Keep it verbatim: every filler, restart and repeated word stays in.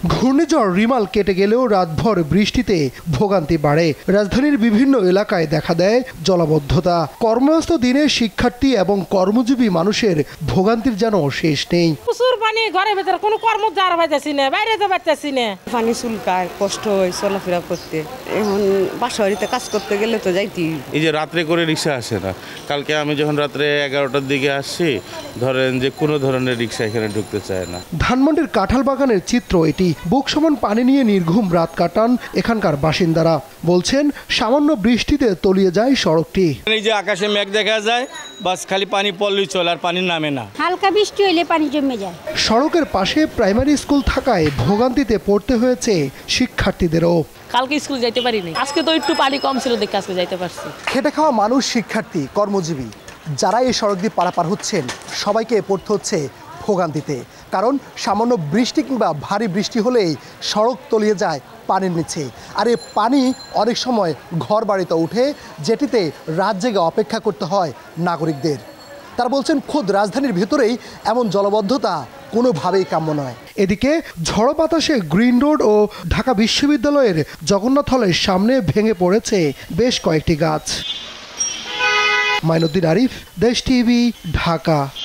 ঘূর্ণিঝড় রিমাল কেটে গেলেও রাতভর বৃষ্টিতে ভোগান্তি বাড়ে। রাজধানীর বিভিন্ন এলাকায় দেখা দেয় জলাবদ্ধতা। কর্মব্যস্ত দিনে শিক্ষার্থী এবং কর্মজীবী মানুষের ভোগান্তির যেন শেষ নেই। প্রচুর পানি, ঘরের ভেতরে কোনো কর্ম যাওয়া পাইতেছি না, বাইরে যেতে পারতেছি না। পানি চুলকায়, কষ্ট হয় চলাফেরা করতে। এখন বাসাবাড়িতে কাজ করতে গেলে তো যাইতেই। এই যে রাত্রে করে রিক্সা আসে না। কালকে আমি যখন রাত্রে এগারোটার দিকে আসছি, ধরেন যে কোনো ধরনের রিক্সা এখানে ঢুকতে চায় না। ধানমন্ডির কাঁঠাল বাগানের চিত্র এটি। বুক সমান পানি নিয়ে নির্ঘুম রাত কাটান এখানকার বাসিন্দারা। বলছেন সামান্য বৃষ্টিতে তলিয়ে যায় সড়কটি। এই যে আকাশে মেঘ দেখা যায়, বাস খালি পানি পড়লেই চলে, আর পানি নামে না। হালকা বৃষ্টি হইলে পানি জমে যায়। সড়কের পাশে প্রাইমারি স্কুল থাকায় ভোগান্তিতে পড়তে হয়েছে শিক্ষার্থীদেরও। কালকে স্কুল যাইতে পারিনি, আজকে তো একটু পানি কম ছিল দেখে আজকে যাইতে পারছি। খেটে খাওয়া মানুষ, শিক্ষার্থী, কর্মজীবী যারা এই সড়ক দিয়ে পারাপার হচ্ছেন সবাইকে পড়তে হচ্ছে ভোগান্তিতে। কারণ সামান্য বৃষ্টি কিংবা ভারী বৃষ্টি হলেই সড়ক তলিয়ে যায় পানির নিচে। আর এই পানি অনেক সময় ঘর বাড়িতে উঠে, যেটিতে রাত জেগে অপেক্ষা করতে হয় নাগরিকদের। তারা বলছেন খোদ রাজধানীর ভেতরেই এমন জলবদ্ধতা কোনোভাবেই কাম্য নয়। এদিকে ঝড়ো বাতাসে গ্রিন রোড ও ঢাকা বিশ্ববিদ্যালয়ের জগন্নাথ হলের সামনে ভেঙে পড়েছে বেশ কয়েকটি গাছ। মাইনুদ্দিন আরিফ, দেশ টিভি, ঢাকা।